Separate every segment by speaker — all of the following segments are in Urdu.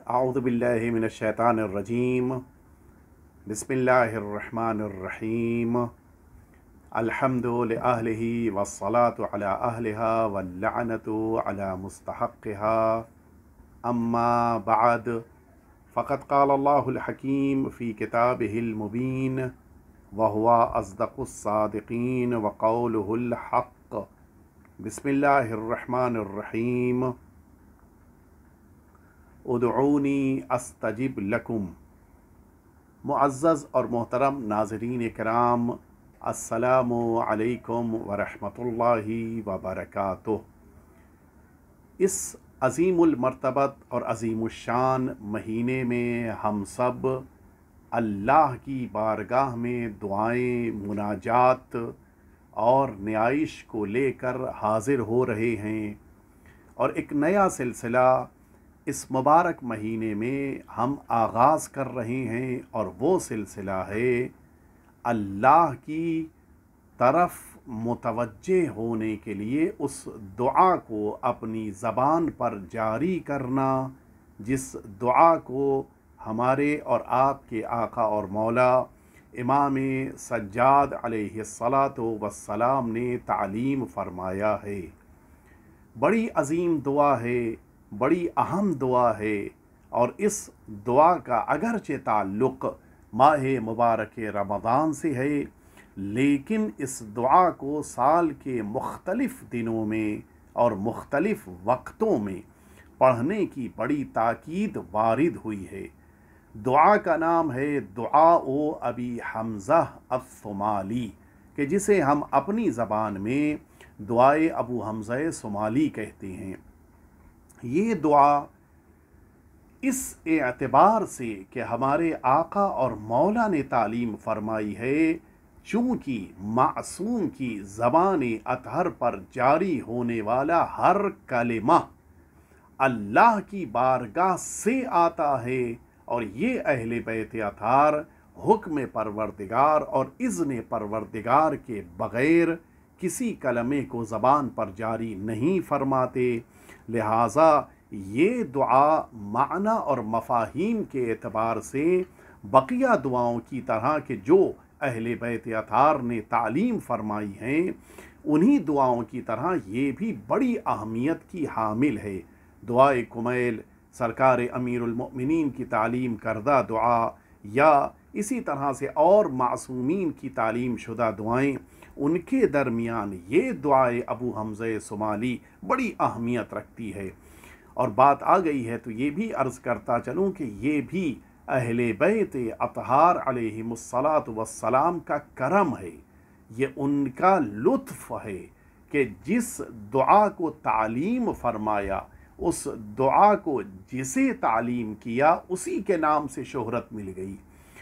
Speaker 1: अऊज़ु बिल्लाहि मिनश शैतानिर रजीम। बिस्मिल्लाहिर रहमानिर रहीम। अल्हम्दु लिअहलिही वस्सलातु अला अहलिहा वल्लअनतु अला मुस्तहक़्क़िहा। अम्मा बअद फ़क़द क़ाल अल्लाहुल हकीम फ़ी किताबिहिल मुबीन व हुवा अस्दक़ुस सादिक़ीन व क़ौलुहुल हक़्क़। बिस्मिल्लाहिर रहमानिर रहीम। उदऊनी अस्तजिब लकुम। मुअज़्ज़ज़ और मोहतरम नाज़रीन किराम, अस्सलामु अलैकुम व रहमतुल्लाहि व बरकातुहू। इस अज़ीमुल मर्तबत और अज़ीमुश्शान महीने में हम सब अल्लाह की बारगाह में दुआएं, मुनाजात और न्याइश को लेकर हाज़िर हो रहे हैं और एक नया सिलसिला इस मुबारक महीने में हम आगाज़ कर रहे हैं और वो सिलसिला है अल्लाह की तरफ मुतवज्जे होने के लिए उस दुआ को अपनी ज़बान पर जारी करना, जिस दुआ को हमारे और आपके आका और मौला इमाम सज्जाद अलैहिस्सलातु वस्सलाम ने तालीम फरमाया है। बड़ी अज़ीम दुआ है, बड़ी अहम दुआ है और इस दुआ का अगरचे ताल्लुक़ माह मुबारक रमज़ान से है, लेकिन इस दुआ को साल के मुख्तलिफ़ दिनों में और मुख्तलिफ़ वक्तों में पढ़ने की बड़ी ताकीद वारिद हुई है। दुआ का नाम है दुआ ओ अबी हमज़ा अस्सोमाली, कि जिसे हम अपनी ज़बान में दुआए अबू हमज़ा सोमाली कहते हैं। ये दुआ इस एतबार से कि हमारे आका और मौला ने तालीम फरमाई है, चूँकि मासूम की ज़बान अतहर पर जारी होने वाला हर कलिमा अल्लाह की बारगाह से आता है और ये अहले बैत अतहार हुक्म परवरदिगार और इज़्न परवरदिगार के बग़ैर किसी कलमे को ज़बान पर जारी नहीं फरमाते। लिहाजा ये दुआ माना और मफ़ाहीम के एतबार से बकिया दुआओं की तरह के जो अहले बैत अतहार ने तालीम फरमाई हैं, उन्हीं दुआओं की तरह ये भी बड़ी अहमियत की हामिल है। दुआए कुमैल सरकार अमीरुल मोमिनीन की तालीम करदा दुआ या इसी तरह से और मासूमीन की तालीम शुदा दुआएं, उनके दरमियान ये दुआए अबू हमज़ा सोमाली बड़ी अहमियत रखती है। और बात आ गई है तो ये भी अर्ज़ करता चलूँ कि ये भी अहले बैत अतहार अलैहिमुस्सलातु वस्सलाम का करम है, ये उनका लुत्फ़ है कि जिस दुआ को तालीम फरमाया, उस दुआ को जिसे तालीम किया उसी के नाम से शोहरत मिल गई,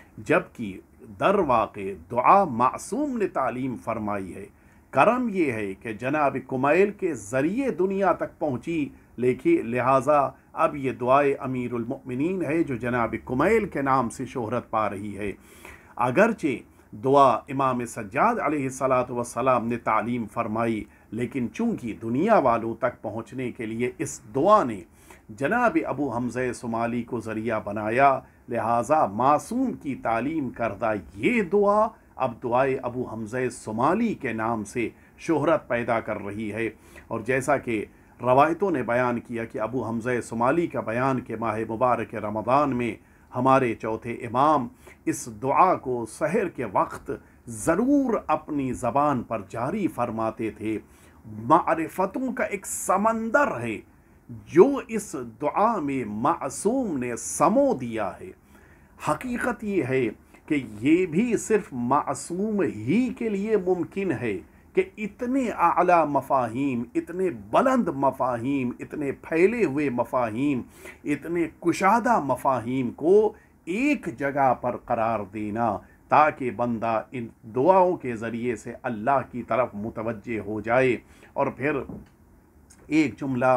Speaker 1: जबकि दर वाक़े दुआ मासूम ने तालीम फरमाई है। करम ये है कि जनाब कुमैल के ज़रिए दुनिया तक पहुँची, लेकिन लिहाजा अब ये दुआए अमीरुल मोमिनीन है जो जनाब कुमैल के नाम से शोहरत पा रही है। अगरचे दुआ इमाम सज्जाद अलैहिस्सलातु वस्सलाम ने तालीम फरमाई, लेकिन चूँकि दुनिया वालों तक पहुँचने के लिए इस दुआ ने जनाब अबू हमज़ा सोमाली को ज़रिया बनाया, लिहाजा मासूम की तालीम करदा ये दुआ अब दुआए अबू हमज़ा सोमाली के नाम से शोहरत पैदा कर रही है। और जैसा कि रवायतों ने बयान किया कि अबू हमज़ा सोमाली का बयान के माह मुबारक रमज़ान में हमारे चौथे इमाम इस दुआ को सहर के वक्त ज़रूर अपनी ज़बान पर जारी फरमाते थे। मारिफतों का एक समंदर है जो इस दुआ में मासूम ने समो दिया है। हकीकत ये है कि ये भी सिर्फ मासूम ही के लिए मुमकिन है कि इतने आला मफ़ाहीम, इतने बुलंद मफ़ाहीम, इतने फैले हुए मफ़ाहीम, इतने कुशादा मफ़ाहीम को एक जगह पर करार देना, ताकि बंदा इन दुआओं के ज़रिए से अल्लाह की तरफ मुतवज्जे हो जाए। और फिर एक जुमला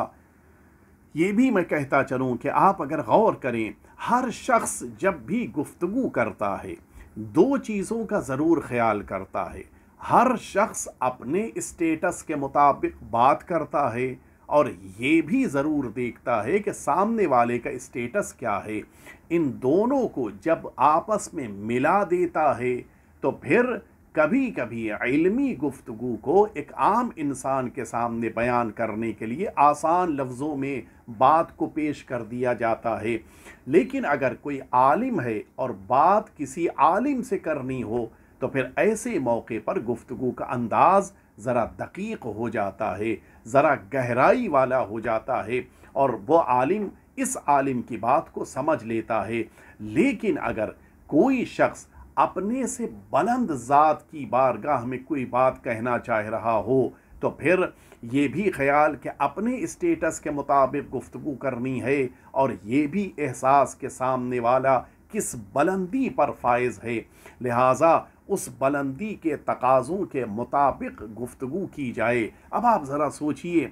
Speaker 1: ये भी मैं कहता चलूँ कि आप अगर गौर करें, हर शख्स जब भी गुफ्तगू करता है दो चीज़ों का ज़रूर ख्याल करता है। हर शख्स अपने स्टेटस के मुताबिक बात करता है اور یہ بھی ضرور دیکھتا ہے کہ سامنے والے کا اسٹیٹس کیا ہے۔ ان دونوں کو جب آپس میں ملا دیتا ہے تو پھر کبھی کبھی علمی گفتگو کو ایک عام انسان کے سامنے بیان کرنے کے لیے آسان لفظوں میں بات کو پیش کر دیا جاتا ہے، لیکن اگر کوئی عالم ہے اور بات کسی عالم سے کرنی ہو تو پھر ایسے موقع پر گفتگو کا انداز ذرا دقیق ہو جاتا ہے، ذرا گہرائی والا ہو جاتا ہے، اور وہ عالم اس عالم کی بات کو سمجھ لیتا ہے۔ لیکن اگر کوئی شخص اپنے سے بلند ذات کی بارگاہ میں کوئی بات کہنا چاہ رہا ہو تو پھر یہ بھی خیال کہ اپنے اسٹیٹس کے مطابق گفتگو کرنی ہے، اور یہ بھی احساس کہ سامنے والا کس بلندی پر فائز ہے، لہٰذا اس بلندی کے تقاضوں کے مطابق گفتگو کی جائے۔ اب آپ ذرا سوچئے،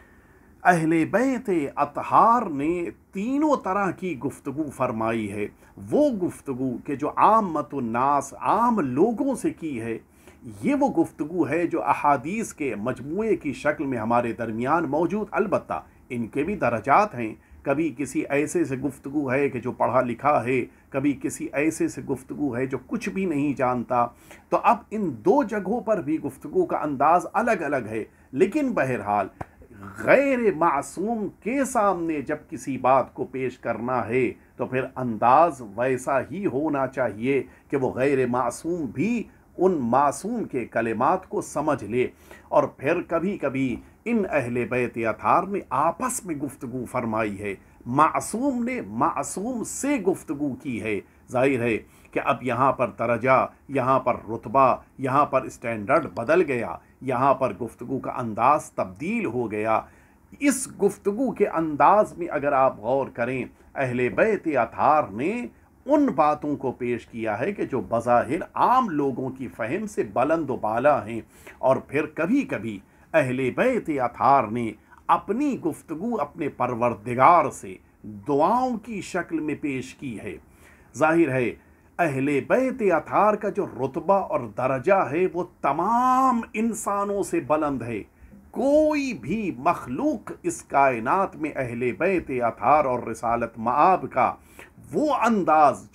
Speaker 1: اہل بیت اطہار نے تینوں طرح کی گفتگو فرمائی ہے۔ وہ گفتگو کہ جو عامت الناس عام لوگوں سے کی ہے، یہ وہ گفتگو ہے جو احادیث کے مجموعے کی شکل میں ہمارے درمیان موجود، البتہ ان کے بھی درجات ہیں۔ کبھی کسی ایسے سے گفتگو ہے کہ جو پڑھا لکھا ہے، کبھی کسی ایسے سے گفتگو ہے جو کچھ بھی نہیں جانتا، تو اب ان دو جگہوں پر بھی گفتگو کا انداز الگ الگ ہے، لیکن بہرحال غیر معصوم کے سامنے جب کسی بات کو پیش کرنا ہے تو پھر انداز ویسا ہی ہونا چاہیے کہ وہ غیر معصوم بھی ان معصوم کے کلمات کو سمجھ لے۔ اور پھر کبھی کبھی ان اہل بیت اطہار نے آپس میں گفتگو فرمائی ہے، معصوم نے معصوم سے گفتگو کی ہے۔ ظاہر ہے کہ اب یہاں پر درجہ، یہاں پر رتبہ، یہاں پر اسٹینڈرڈ بدل گیا، یہاں پر گفتگو کا انداز تبدیل ہو گیا۔ اس گفتگو کے انداز میں اگر آپ غور کریں، اہل بیت اطہار نے ان باتوں کو پیش کیا ہے کہ جو بظاہر عام لوگوں کی فہم سے بلند و بالا ہیں، اور پھر کبھی کبھی اہل بیت اطہار نے اپنی گفتگو اپنے پروردگار سے دعاؤں کی شکل میں پیش کی ہے۔ ظاہر ہے اہل بیت اطہار کا جو رتبہ اور درجہ ہے وہ تمام انسانوں سے بلند ہے۔ کوئی بھی مخلوق اس کائنات میں اہل بیت اطہار اور رسالت مآب کا وہ انداز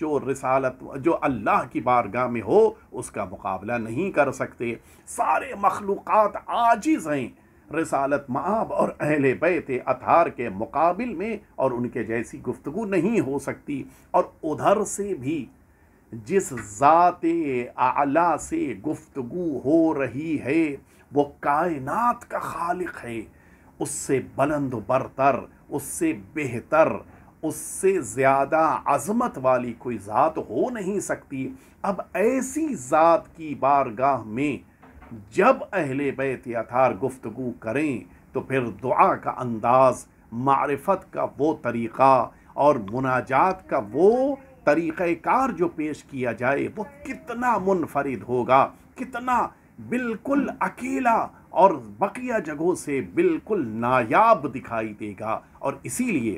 Speaker 1: جو اللہ کی بارگاہ میں ہو اس کا مقابلہ نہیں کر سکتے۔ سارے مخلوقات عاجز ہیں رسالت مآب اور اہل بیت اطہار کے مقابل میں، اور ان کے جیسی گفتگو نہیں ہو سکتی۔ اور ادھر سے بھی جس ذات اعلیٰ سے گفتگو ہو رہی ہے وہ کائنات کا خالق ہے، اس سے بلند و برتر، اس سے بہتر، اس سے زیادہ عظمت والی کوئی ذات ہو نہیں سکتی۔ اب ایسی ذات کی بارگاہ میں جب اہل بیت اطہار گفتگو کریں تو پھر دعا کا انداز، معرفت کا وہ طریقہ اور مناجات کا وہ طریقہ کار جو پیش کیا جائے وہ کتنا منفرد ہوگا، کتنا بالکل اکیلا اور بقیہ جگہوں سے بالکل نایاب دکھائی دے گا۔ اور اسی لیے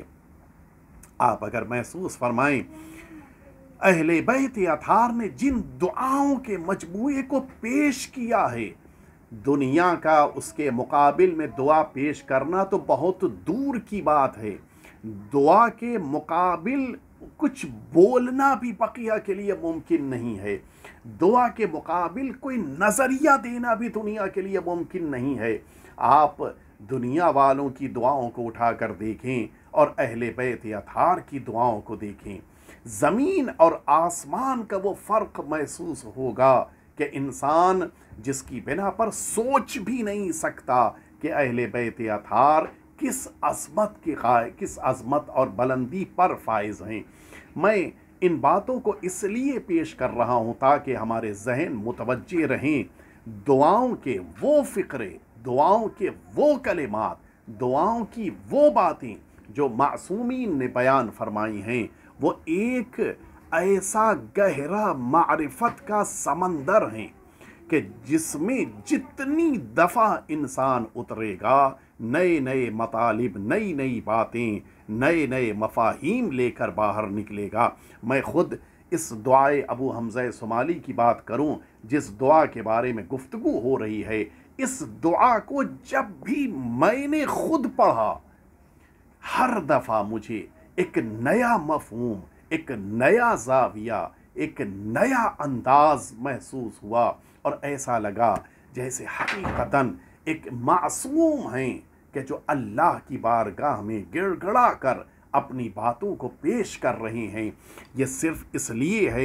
Speaker 1: آپ اگر محسوس فرمائیں، اہل بیت اطہار نے جن دعاؤں کے مجموعے کو پیش کیا ہے، دنیا کا اس کے مقابل میں دعا پیش کرنا تو بہت دور کی بات ہے۔ دعا کے مقابل کچھ بولنا بھی بقیہ کے لیے ممکن نہیں ہے، دعا کے مقابل کوئی نظریہ دینا بھی دنیا کے لیے ممکن نہیں ہے۔ آپ دنیا والوں کی دعاؤں کو اٹھا کر دیکھیں اور اہل بیت اطہار کی دعاؤں کو دیکھیں، زمین اور آسمان کا وہ فرق محسوس ہوگا کہ انسان جس کی بنا پر سوچ بھی نہیں سکتا کہ اہل بیت اطہار کس عظمت اور بلندی پر فائز ہیں۔ میں ان باتوں کو اس لیے پیش کر رہا ہوں تاکہ ہمارے ذہن متوجہ رہیں، دعاؤں کے وہ فقرے، دعاؤں کے وہ کلمات، دعاؤں کی وہ باتیں جو معصومین نے بیان فرمائی ہیں، وہ ایک ایسا گہرا معرفت کا سمندر ہیں کہ جس میں جتنی دفعہ انسان اترے گا نئے نئے مطالب، نئی نئی باتیں، نئے نئے مفاہیم لے کر باہر نکلے گا۔ میں خود اس دعائے ابو حمزہ صومالی کی بات کروں، جس دعا کے بارے میں گفتگو ہو رہی ہے، اس دعا کو جب بھی میں نے خود پڑھا، ہر دفعہ مجھے ایک نیا مفہوم، ایک نیا زاویہ، ایک نیا انداز محسوس ہوا، اور ایسا لگا جیسے حقیقتاً ایک معصوم ہیں کہ جو اللہ کی بارگاہ میں گڑ گڑا کر اپنی باتوں کو پیش کر رہے ہیں۔ یہ صرف اس لیے ہے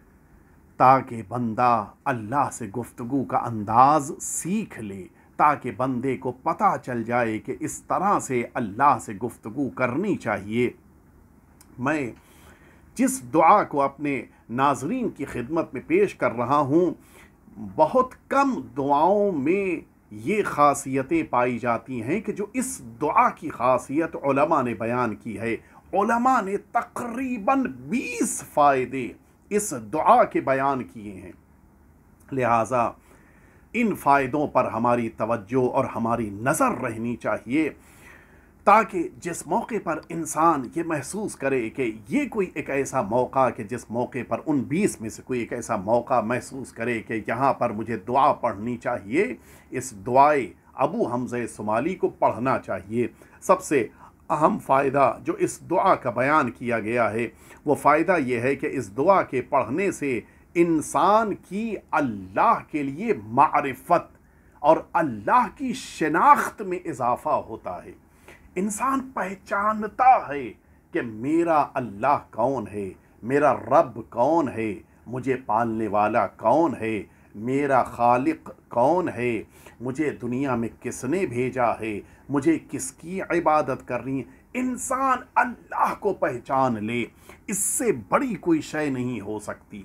Speaker 1: تاکہ بندہ اللہ سے گفتگو کا انداز سیکھ لے، تاکہ بندے کو پتہ چل جائے کہ اس طرح سے اللہ سے گفتگو کرنی چاہیے۔ میں جس دعا کو اپنے ناظرین کی خدمت میں پیش کر رہا ہوں، بہت کم دعاؤں میں یہ خاصیتیں پائی جاتی ہیں کہ جو اس دعا کی خاصیت علماء نے بیان کی ہے۔ علماء نے تقریباً 20 فائدے اس دعا کے بیان کیے ہیں، لہٰذا ان فائدوں پر ہماری توجہ اور ہماری نظر رہنی چاہیے، تاکہ جس موقع پر انسان یہ محسوس کرے کہ یہ کوئی ایک ایسا موقع کہ جس موقع پر ان 20 میں سے کوئی ایک ایسا موقع محسوس کرے کہ یہاں پر مجھے دعا پڑھنی چاہیے، اس دعائے ابو حمزہ صومالی کو پڑھنا چاہیے۔ سب سے اہم فائدہ جو اس دعا کا بیان کیا گیا ہے وہ فائدہ یہ ہے کہ اس دعا کے پڑھنے سے انسان کی اللہ کے لیے معرفت اور اللہ کی شناخت میں اضافہ ہوتا ہے۔ انسان پہچانتا ہے کہ میرا اللہ کون ہے، میرا رب کون ہے، مجھے پالنے والا کون ہے، میرا خالق کون ہے، مجھے دنیا میں کس نے بھیجا ہے، مجھے کس کی عبادت کرنی ہے۔ انسان اللہ کو پہچان لے، اس سے بڑی کوئی شے نہیں ہو سکتی۔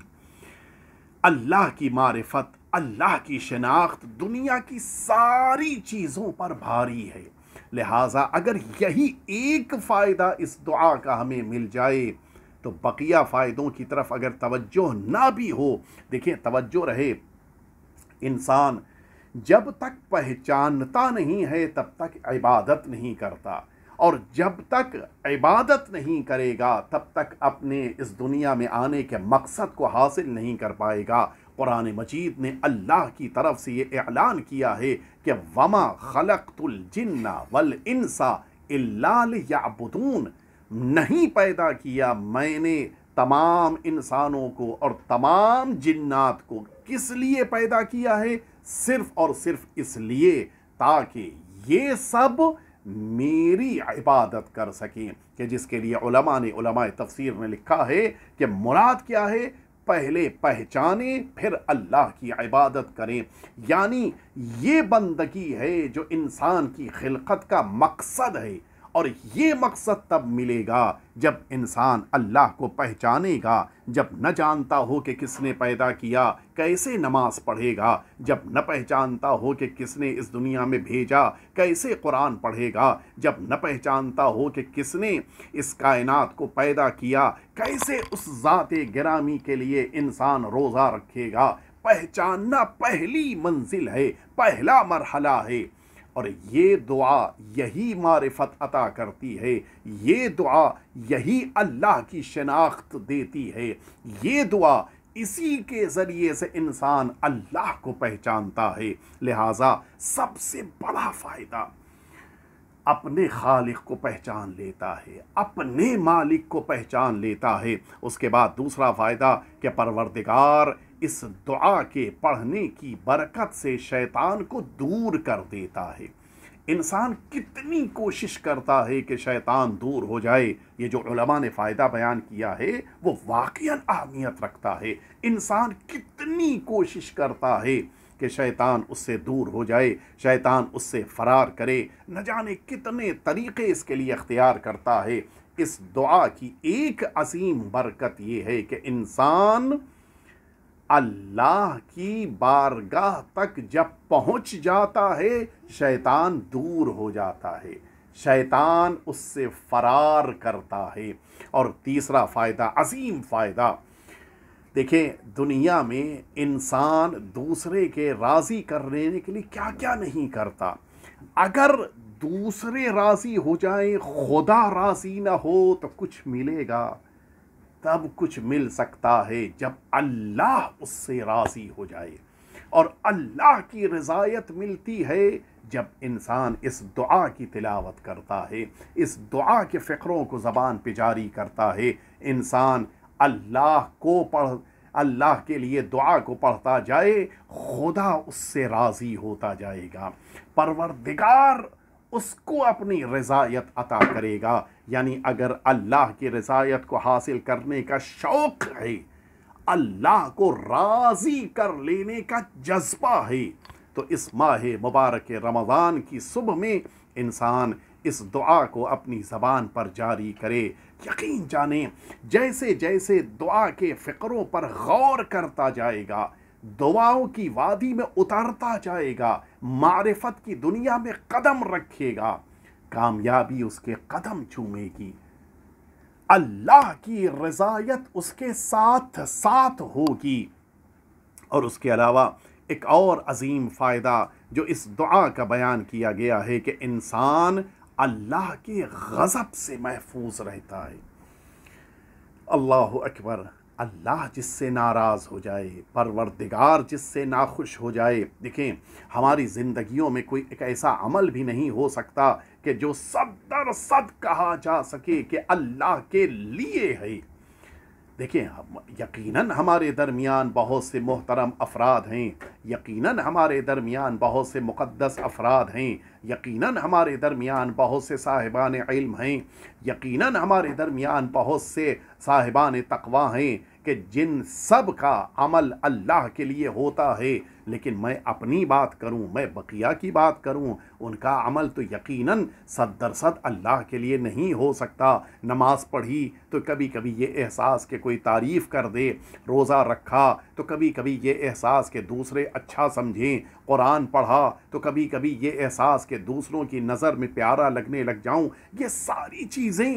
Speaker 1: اللہ کی معرفت، اللہ کی شناخت دنیا کی ساری چیزوں پر بھاری ہے، لہٰذا اگر یہی ایک فائدہ اس دعا کا ہمیں مل جائے تو بقیہ فائدوں کی طرف اگر توجہ نہ بھی ہو، دیکھیں توجہ رہے، انسان جب تک پہچانتا نہیں ہے تب تک عبادت نہیں کرتا، اور جب تک عبادت نہیں کرے گا تب تک اپنے اس دنیا میں آنے کے مقصد کو حاصل نہیں کر پائے گا۔ قرآن مجید نے اللہ کی طرف سے یہ اعلان کیا ہے کہ وَمَا خَلَقْتُ الْجِنَّ وَالْإِنسَ إِلَّا لِيَعْبُدُونَ، نہیں پیدا کیا میں نے تمام انسانوں کو اور تمام جنات کو، کس لیے پیدا کیا ہے؟ صرف اور صرف اس لیے تاکہ یہ سب میری عبادت کر سکیں، کہ جس کے لیے علماء تفسیر نے لکھا ہے کہ مراد کیا ہے؟ پہلے پہچانیں پھر اللہ کی عبادت کریں، یعنی یہ بندگی ہے جو انسان کی خلقت کا مقصد ہے، اور یہ مقصد تب ملے گا جب انسان اللہ کو پہچانے گا۔ جب نہ جانتا ہو کہ کس نے پیدا کیا، کیسے نماز پڑھے گا؟ جب نہ پہچانتا ہو کہ کس نے اس دنیا میں بھیجا، کیسے قرآن پڑھے گا؟ جب نہ پہچانتا ہو کہ کس نے اس کائنات کو پیدا کیا، کیسے اس ذات گرامی کے لیے انسان روزہ رکھے گا؟ پہچاننا پہلی منزل ہے، پہلا مرحلہ ہے، اور یہ دعا یہی معرفت عطا کرتی ہے، یہ دعا یہی اللہ کی شناخت دیتی ہے، یہ دعا اسی کے ذریعے سے انسان اللہ کو پہچانتا ہے۔ لہٰذا سب سے بڑا فائدہ اپنے خالق کو پہچان لیتا ہے، اپنے مالک کو پہچان لیتا ہے۔ اس کے بعد دوسرا فائدہ کہ پروردگار اس دعا کے پڑھنے کی برکت سے شیطان کو دور کر دیتا ہے۔ انسان کتنی کوشش کرتا ہے کہ شیطان دور ہو جائے، یہ جو علماء نے فائدہ بیان کیا ہے وہ واقعاً اہمیت رکھتا ہے۔ انسان کتنی کوشش کرتا ہے کہ شیطان اس سے دور ہو جائے، شیطان اس سے فرار کرے، نہ جانے کتنے طریقے اس کے لیے اختیار کرتا ہے۔ اس دعا کی ایک عظیم برکت یہ ہے کہ انسان اللہ کی بارگاہ تک جب پہنچ جاتا ہے شیطان دور ہو جاتا ہے، شیطان اس سے فرار کرتا ہے۔ اور تیسرا فائدہ، عظیم فائدہ، دیکھیں دنیا میں انسان دوسرے کے راضی کرنے کے لیے کیا کیا نہیں کرتا۔ اگر دوسرے راضی ہو جائیں، خدا راضی نہ ہو تو کچھ ملے گا؟ تب کچھ مل سکتا ہے جب اللہ اس سے راضی ہو جائے۔ اور اللہ کی رضایت ملتی ہے جب انسان اس دعا کی تلاوت کرتا ہے، اس دعا کے فقروں کو زبان پہ جاری کرتا ہے۔ انسان اللہ کے لیے دعا کو پڑھتا جائے، خدا اس سے راضی ہوتا جائے گا، پروردگار اس کو اپنی رضایت عطا کرے گا۔ یعنی اگر اللہ کی رضایت کو حاصل کرنے کا شوق ہے، اللہ کو راضی کر لینے کا جذبہ ہے، تو اس ماہ مبارک رمضان کی صبح میں انسان اس دعا کو اپنی زبان پر جاری کرے۔ یقین جانیں جیسے جیسے دعا کے فقروں پر غور کرتا جائے گا، دعاؤں کی وادی میں اترتا جائے گا، معرفت کی دنیا میں قدم رکھے گا، کامیابی اس کے قدم چومے گی، اللہ کی رضایت اس کے ساتھ ساتھ ہوگی۔ اور اس کے علاوہ ایک اور عظیم فائدہ جو اس دعا کا بیان کیا گیا ہے کہ انسان اللہ کے غضب سے محفوظ رہتا ہے۔ اللہ اکبر! اللہ جس سے ناراض ہو جائے، پروردگار جس سے ناخوش ہو جائے۔ دیکھیں ہماری زندگیوں میں کوئی ایک ایسا عمل بھی نہیں ہو سکتا کہ جو 100% کہا جا سکے کہ اللہ کے لیے ہے۔ دیکھیں یقیناً ہمارے درمیان بہت سے محترم افراد ہیں، یقیناً ہمارے درمیان بہت سے مقدس افراد ہیں، یقیناً ہمارے درمیان بہت سے صاحبان علم ہیں، یقیناً ہمارے درمیان بہت سے صاحبان تقوی ہیں کہ جن سب کا عمل اللہ کے لیے ہوتا ہے، لیکن میں اپنی بات کروں، میں بقیہ کی بات کروں، ان کا عمل تو یقیناً 100% اللہ کے لیے نہیں ہو سکتا۔ نماز پڑھی تو کبھی کبھی یہ احساس کہ کوئی تعریف کر دے، روزہ رکھا تو کبھی کبھی یہ احساس کہ دوسرے اچھا سمجھیں، قرآن پڑھا تو کبھی کبھی یہ احساس کہ دوسروں کی نظر میں پیارا لگنے لگ جاؤں۔ یہ ساری چیزیں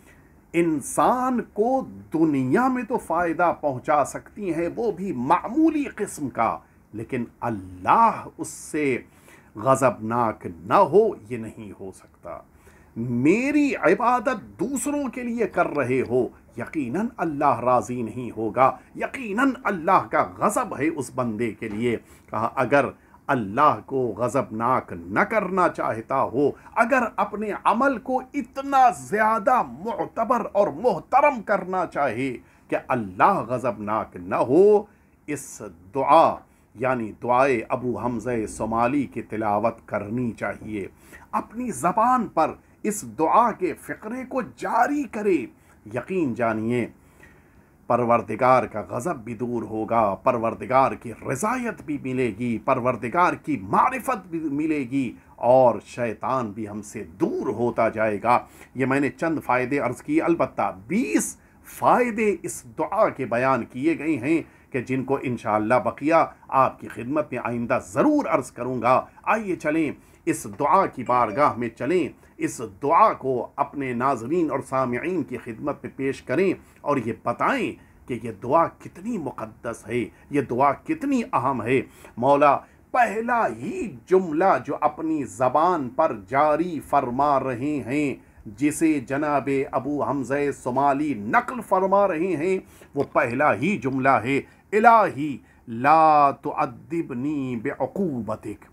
Speaker 1: انسان کو دنیا میں تو فائدہ پہنچا سکتی ہیں، وہ بھی معمولی قسم کا، لیکن اللہ اس سے غضبناک نہ ہو یہ نہیں ہو سکتا۔ میری عبادت دوسروں کے لیے کر رہے ہو، یقیناً اللہ راضی نہیں ہوگا، یقیناً اللہ کا غضب ہے اس بندے کے لیے۔ کہا اگر اللہ کو غضبناک نہ کرنا چاہتا ہو، اگر اپنے عمل کو اتنا زیادہ معتبر اور محترم کرنا چاہے کہ اللہ غضبناک نہ ہو، اس دعا یعنی دعائے ابو حمزہ صومالی کی تلاوت کرنی چاہیے۔ اپنی زبان پر اس دعا کے فقرے کو جاری کرے، یقین جانیے پروردگار کا غضب بھی دور ہوگا، پروردگار کی رضایت بھی ملے گی، پروردگار کی معرفت بھی ملے گی، اور شیطان بھی ہم سے دور ہوتا جائے گا۔ یہ میں نے چند فائدے عرض کیے، البتہ 20 فائدے اس دعا کے بیان کیے گئے ہیں کہ جن کو انشاءاللہ بقیہ آپ کی خدمت میں آئندہ ضرور عرض کروں گا۔ آئیے چلیں اس دعا کی بارگاہ میں چلیں، اس دعا کو اپنے ناظرین اور سامعین کی خدمت میں پیش کریں اور یہ بتائیں کہ یہ دعا کتنی مقدس ہے، یہ دعا کتنی اہم ہے۔ مولا پہلا ہی جملہ جو اپنی زبان پر جاری فرما رہے ہیں، جسے جناب ابو حمزہ صومالی نقل فرما رہے ہیں، وہ پہلا ہی جملہ ہے الہی لا تعذبنی بعقوبتک۔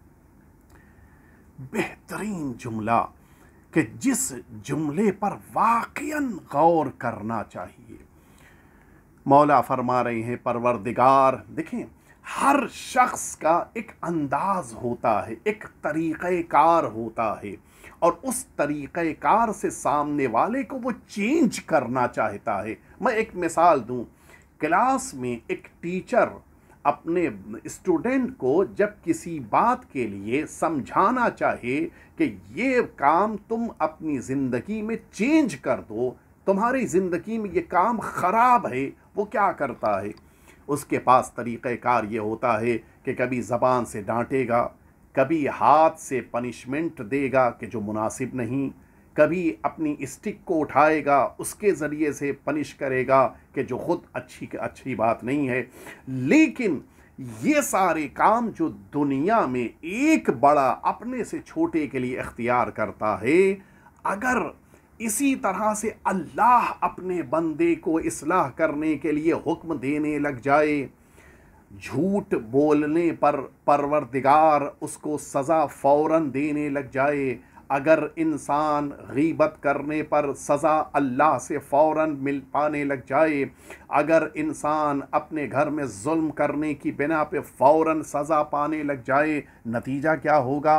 Speaker 1: بہترین جملہ کہ جس جملے پر واقعاً غور کرنا چاہیے۔ مولا فرما رہے ہیں پروردگار، دیکھیں ہر شخص کا ایک انداز ہوتا ہے، ایک طریقہ کار ہوتا ہے، اور اس طریقہ کار سے سامنے والے کو وہ چینج کرنا چاہتا ہے۔ میں ایک مثال دوں، کلاس میں ایک ٹیچر اپنے اسٹوڈنٹ کو جب کسی بات کے لیے سمجھانا چاہے کہ یہ کام تم اپنی زندگی میں چینج کر دو، تمہاری زندگی میں یہ کام خراب ہے، وہ کیا کرتا ہے؟ اس کے پاس طریقہ کار یہ ہوتا ہے کہ کبھی زبان سے ڈانٹے گا، کبھی ہاتھ سے پنشمنٹ دے گا کہ جو مناسب نہیں، کبھی اپنی اسٹک کو اٹھائے گا، اس کے ذریعے سے پنش کرے گا کہ جو خود اچھی بات نہیں ہے۔ لیکن یہ سارے کام جو دنیا میں ایک بڑا اپنے سے چھوٹے کے لیے اختیار کرتا ہے، اگر اسی طرح سے اللہ اپنے بندے کو اصلاح کرنے کے لیے حکم دینے لگ جائے، झूठ बोलने पर परवरदिगार उसको सज़ा फ़ौरन देने लग जाए, अगर इंसान गीबत करने पर सज़ा अल्लाह से फ़ौरन मिल पाने लग जाए, अगर इंसान अपने घर में जुल्म करने की बिना पे फ़ौरन सज़ा पाने लग जाए, नतीजा क्या होगा?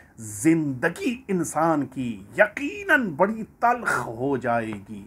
Speaker 1: ज़िंदगी इंसान की यकीनन बड़ी तल्ख हो जाएगी।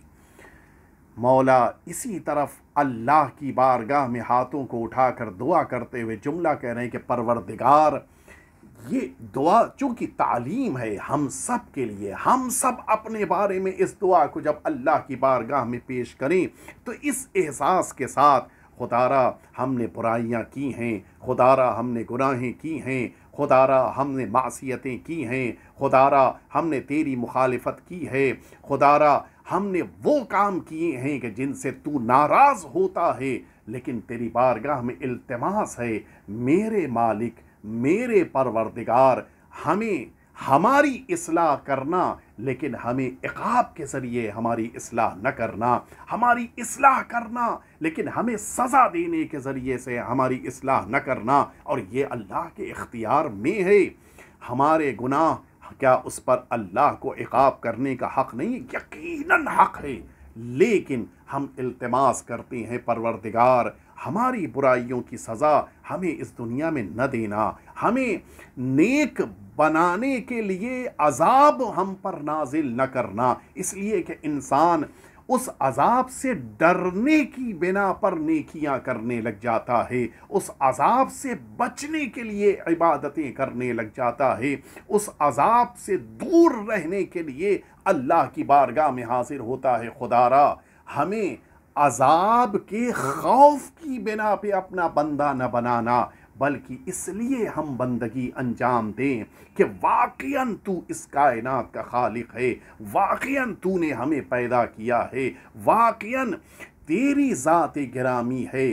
Speaker 1: मौला इसी तरफ अल्लाह की बारगाह में हाथों को उठाकर दुआ करते हुए जुमला कह रहे हैं कि परवरदिगार, ये दुआ चूँकि तालीम है हम सब के लिए, हम सब अपने बारे में इस दुआ को जब अल्लाह की बारगाह में पेश करें तो इस एहसास के साथ, खुदारा हमने बुराइयां की हैं, खुदारा हमने गुनाहें की हैं, खुदारा हमने मासियतें की हैं, खुदारा हमने तेरी मुखालिफत की है, खुदारा हमने वो काम किए हैं कि जिनसे तू नाराज़ होता है, लेकिन तेरी बारगाह में इल्तिमास है मेरे मालिक, मेरे परवरदिगार, हमें हमारी इस्लाह करना, लेकिन हमें इक़ाब के ज़रिए हमारी इस्लाह न करना, हमारी इस्लाह करना लेकिन हमें सज़ा देने के ज़रिए से हमारी इस्लाह न करना। और ये अल्लाह के इख्तियार में है। हमारे गुनाह, क्या उस पर अल्लाह को इक़ाब करने का हक़ नहीं? यकीनन हक़ है, लेकिन हम इल्तिमास करते हैं परवरदिगार हमारी बुराइयों की सज़ा हमें इस दुनिया में न देना, हमें नेक बनाने के लिए अज़ाब हम पर नाजिल न करना, इसलिए कि इंसान उस अज़ाब से डरने की बिना पर नेकियां करने लग जाता है, उस अज़ाब से बचने के लिए इबादतें करने लग जाता है, उस अज़ाब से दूर रहने के लिए अल्लाह की बारगाह में हाजिर होता है। खुदारा हमें अज़ाब के खौफ की बिना पे अपना बंदा न बनाना, बल्कि इसलिए हम बंदगी अंजाम दें कि वाक़ियन तू इस कायनात का खालिक है, वाक़ियन तूने हमें पैदा किया है, वाक़ियन तेरी ज़ात गिरामी है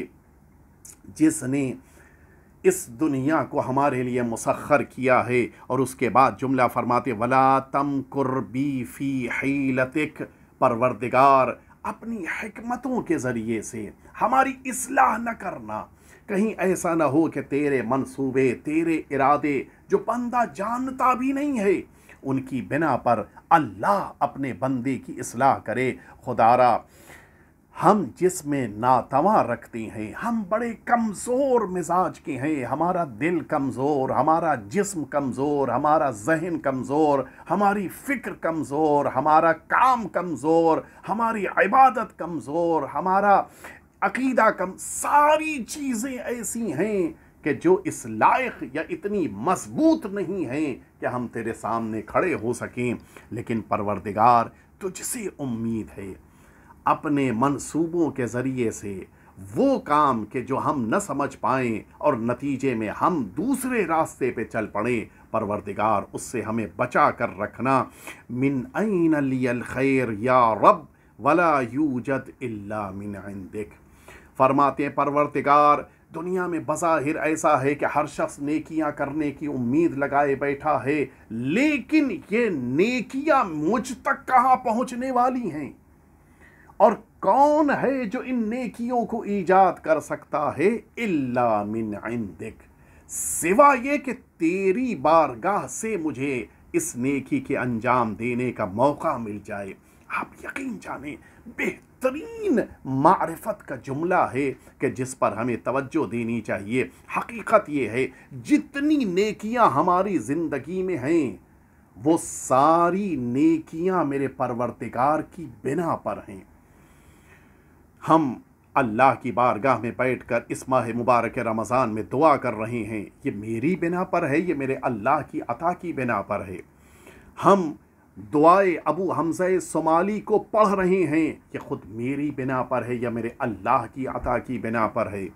Speaker 1: जिसने इस दुनिया को हमारे लिए मुसख्खर किया है। और उसके बाद जुमला फरमाते वला तमकुर बी फ़ी हीलतिक, परवरदिगार अपनी हिकमतों के ज़रिए से हमारी इस्लाह न करना, कहीं ऐसा ना हो कि तेरे मंसूबे, तेरे इरादे जो बंदा जानता भी नहीं है, उनकी बिना पर अल्लाह अपने बंदे की इस्लाह करे। खुदारा हम जिसमें नातवा रखते हैं, हम बड़े कमज़ोर मिजाज के हैं, हमारा दिल कमज़ोर, हमारा जिस्म कमज़ोर, हमारा जहन कमज़ोर, हमारी फ़िक्र कमज़ोर, हमारा काम कमज़ोर, हमारी इबादत कमज़ोर, हमारा अकीदा कम, सारी चीज़ें ऐसी हैं कि जो इस लायक या इतनी मजबूत नहीं हैं कि हम तेरे सामने खड़े हो सकें। लेकिन परवरदिगार तुझसे उम्मीद है अपने मंसूबों के ज़रिए से वो काम के जो हम न समझ पाएँ और नतीजे में हम दूसरे रास्ते पे चल पड़े, परवरदिगार उससे हमें बचा कर रखना। मिन ऐन लियल खैर या रब वला यूजद इल्ला मिन इंदिक। फरमाते हैं परवरदिगार दुनिया में बज़ाहिर ऐसा है कि हर शख्स नेकियां करने की उम्मीद लगाए बैठा है, लेकिन ये नेकियां मुझ तक कहाँ पहुँचने वाली हैं? और कौन है जो इन नेकियों को ईजाद कर सकता है? इल्ला मिन इंदिक, सिवा ये कि तेरी बारगाह से मुझे इस नेकी के अंजाम देने का मौका मिल जाए। आप यकीन जाने बेहतरीन मारिफत का जुमला है कि जिस पर हमें तवज्जो देनी चाहिए। हकीकत ये है जितनी नेकियां हमारी ज़िंदगी में हैं वो सारी नेकियां मेरे परवरदिगार की बिना पर हैं। हम अल्लाह की बारगाह में बैठकर इस माह मुबारक रमज़ान में दुआ कर रहे हैं, ये मेरी बिना पर है, ये मेरे अल्लाह की अता की बिना पर है। हम दुआए अबू हमज़ा सोमाली को पढ़ रहे हैं, ये ख़ुद मेरी बिना पर है या मेरे अल्लाह की अता की बिना पर है।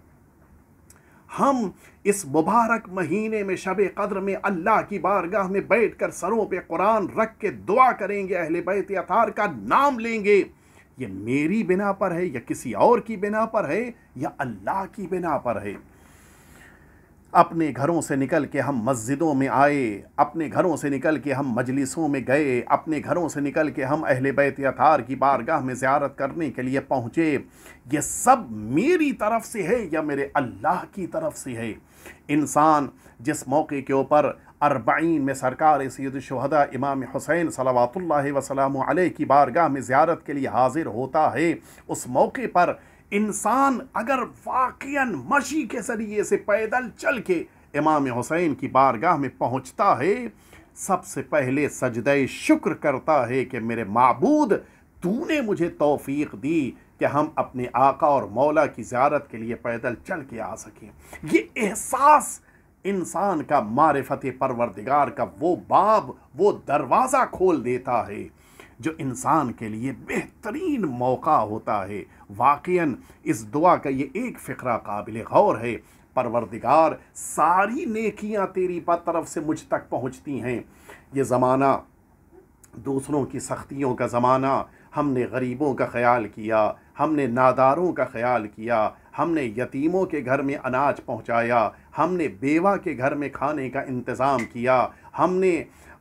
Speaker 1: हम इस मुबारक महीने में शब क़द्र में अल्लाह की बारगाह में बैठकर सरों पे कुरान रख के दुआ करेंगे, अहले बैत अतार का नाम लेंगे, ये मेरी बिना पर है या किसी और की बिना पर है या अल्लाह की बिना पर है? اپنے گھروں سے نکل کے ہم مسجدوں میں آئے، اپنے گھروں سے نکل کے ہم مجلسوں میں گئے، اپنے گھروں سے نکل کے ہم اہل بیت اطہار کی بارگاہ میں زیارت کرنے کے لیے پہنچے، یہ سب میری طرف سے ہے یا میرے اللہ کی طرف سے ہے؟ انسان جس موقع کے اوپر اربعین میں سرکار سید الشہداء امام حسین صلوات اللہ وسلام علیہ کی بارگاہ میں زیارت کے لیے حاضر ہوتا ہے، اس موقع پر انسان اگر واقعاً مشی کے ذریعے سے پیدل چل کے امام حسین کی بارگاہ میں پہنچتا ہے، سب سے پہلے سجدہ شکر کرتا ہے کہ میرے معبود تو نے مجھے توفیق دی کہ ہم اپنے آقا اور مولا کی زیارت کے لیے پیدل چل کے آ سکیں۔ یہ احساس انسان کا معرفت پروردگار کا وہ باب، وہ دروازہ کھول دیتا ہے جو انسان کے لیے بہترین موقع ہوتا ہے۔ واقعاً اس دعا کا یہ ایک فقرہ قابل غور ہے، پروردگار ساری نیکیاں تیری طرف سے مجھ تک پہنچتی ہیں۔ یہ زمانہ دوسروں کی سختیوں کا زمانہ، ہم نے غریبوں کا خیال کیا، ہم نے ناداروں کا خیال کیا، ہم نے یتیموں کے گھر میں اناج پہنچایا، ہم نے بیوہ کے گھر میں کھانے کا انتظام کیا، ہم نے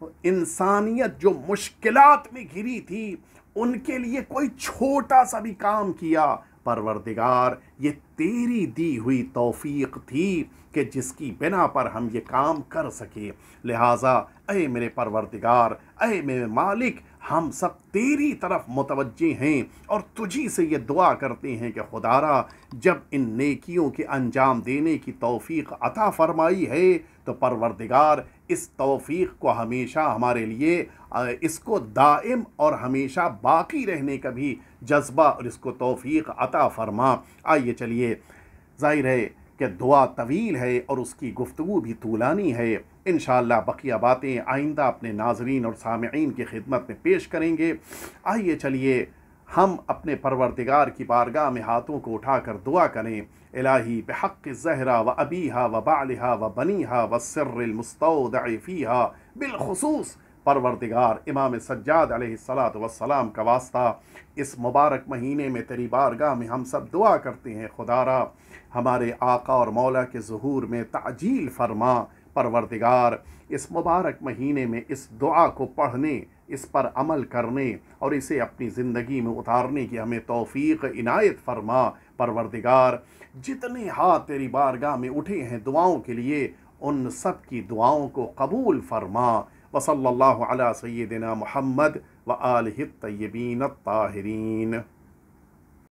Speaker 1: انسانیت جو مشکلات میں گھری تھی ان کے لیے کوئی چھوٹا سا بھی کام کیا۔ پروردگار یہ تیری دی ہوئی توفیق تھی کہ جس کی بنا پر ہم یہ کام کر سکے، لہٰذا اے میرے پروردگار، اے میرے مالک، ہم سب تیری طرف متوجہ ہیں اور تجھی سے یہ دعا کرتے ہیں کہ خدارا جب ان نیکیوں کے انجام دینے کی توفیق عطا فرمائی ہے تو پروردگار اس توفیق کو ہمیشہ ہمارے لیے اس کو دائم اور ہمیشہ باقی رہنے کا بھی جذبہ اور اس کو توفیق عطا فرما۔ آئیے چلیے، ظاہر ہے کہ دعا طویل ہے اور اس کی گفتگو بھی طولانی ہے، انشاءاللہ بقیہ باتیں آئندہ اپنے ناظرین اور سامعین کی خدمت میں پیش کریں گے۔ آئیے چلیے ہم اپنے پروردگار کی بارگاہ میں ہاتھوں کو اٹھا کر دعا کریں۔ الہی بحق الزہرا و ابیہا و بعلہا و بنیہا و السر المستودع فیہا، بالخصوص پروردگار امام سجاد علیہ السلام کا واسطہ اس مبارک مہینے میں تیری بارگاہ میں ہم سب دعا کرتے ہیں، خدارا ہمارے آقا اور مولا کے ظہور میں تعجیل فرما۔ پروردگار اس مبارک مہینے میں اس دعا کو پڑھنے، اس پر عمل کرنے اور اسے اپنی زندگی میں اتارنے کی ہمیں توفیق عنایت فرما۔ پروردگار جتنے ہاتھ تیری بارگاہ میں اٹھے ہیں دعاؤں کے لیے، ان سب کی دعاؤں کو قبول فرما۔ وصلی اللہ علی سیدنا محمد و آلہ الطیبین الطاہرین۔